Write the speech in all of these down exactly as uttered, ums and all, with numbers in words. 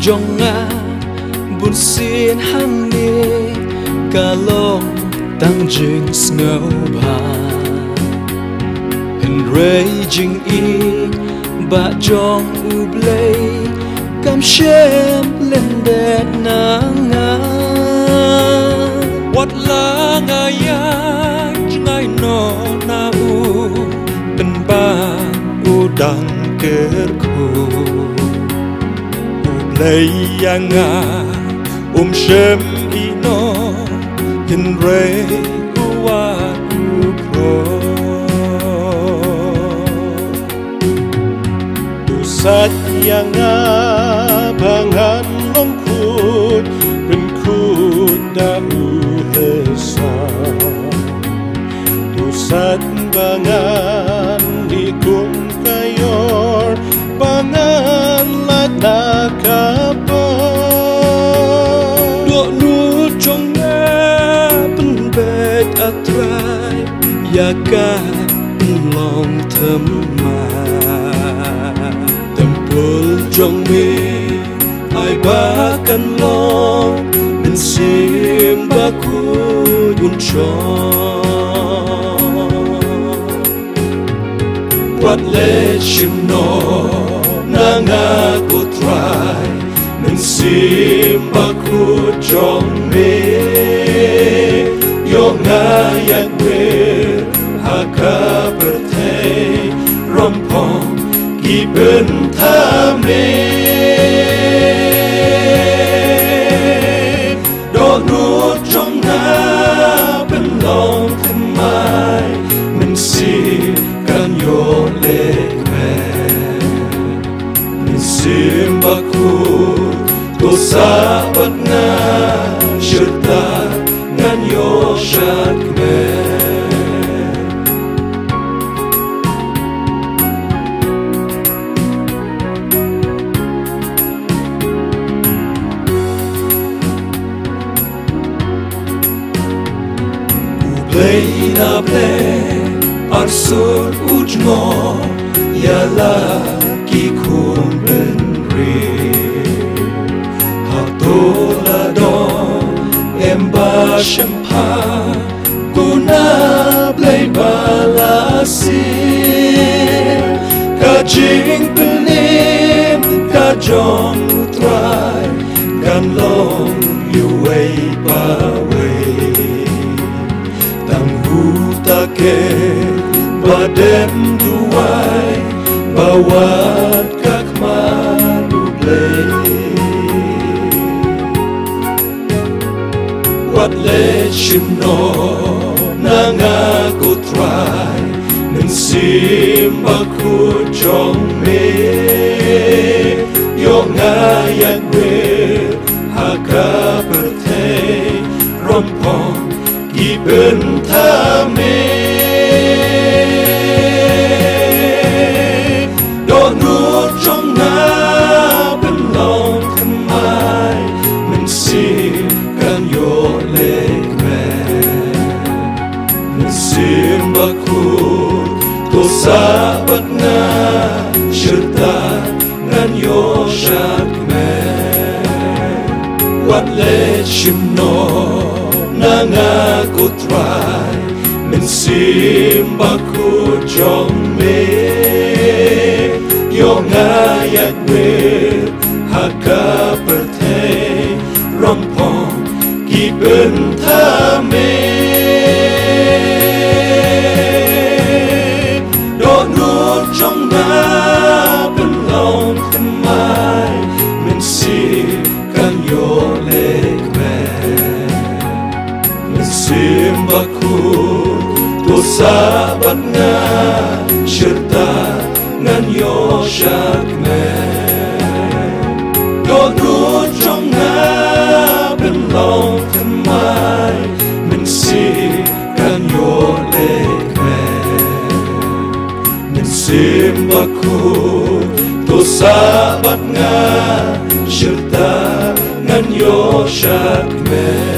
jong nga bun xin hang ni cả long tăng jing snow ba hình ray jing i ba jong u play cam shem lên đẹp na nga wat la nga ya ngai no na u bên ba u đằng kết khu u play yang nga um shem i no hình ray u wa u pro sát yang nga bangan long khut bên khut da u hesa tu sát bangan di kum kayor bangan la na kapa do nu trong nga bên bed atrai ya ka long thầm ma trong mi ai ba căn long bên sim ba cu yun cho quát lệ chim no na nga cô trai bên sim ba cu trong mi yo nga yak we haka berte rompong ki bên tha mê đo nuốt trong na bên lòng thân mai mình xin can yo lệ mẹ mình xin ba cu tô sa bất nga chưa ta ngăn yo sát mẹ play na play arsur ujmo yala ki kun ben ri hatola do emba shampa kuna play balasi ka jing pelim ka jong utrai kan long you way ba way ta ke ba dem duai ba wat các ma du play wat le chim no na nga cô trai nên sim ba cu trong me yo nga yak we haka berte rompong ki bên tha mê đo nuốt trong na bên lòng thân mai mình xin can yo lệ mẹ mình xin ba cu tô sa bất nga chưa ta ngăn yo sát mẹ quát lệ chim no na nga cô trai mình sim ba cu trong mê yo nga yak we haka berte rompong ki bên tha mê đo nuốt trong na bên lòng thân mai mình sim can yo lệ sim ba cu tô sa bất nga chưa ta ngăn yo sát mẹ đo nuốt trong na bên lòng thân mai mình xin can yo lệ mẹ mình sim ba cu tô sa bất nga chưa ta ngăn yo sát mẹ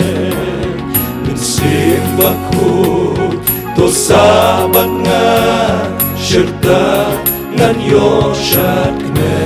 sim ba cu tô sa bất nga chưa ta ngăn yo sát mẹ